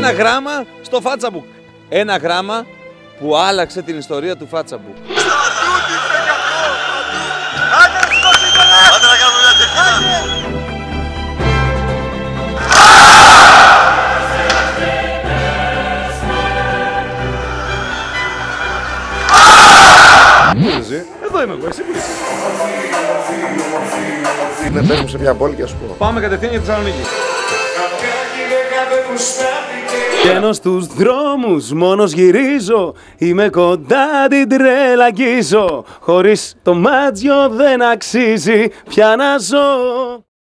Ένα γράμμα στο Φάτσαμπουκ. Ένα γράμμα που άλλαξε την ιστορία του Φάτσαμπουκ. Άντε να κάνουμε μια τεχνίνα. Εδώ είμαι εγώ, εσύ που είσαι. Ναι, πες μου σε μια πόλη και ας πω. Πάμε κατευθείαν για τη Θεσσαλονίκη. Βγαίνω στους δρόμους, μόνος γυρίζω. Είμαι κοντά την τρέλα αγγίζω. Χωρίς το μάτζιο δεν αξίζει πια να ζω.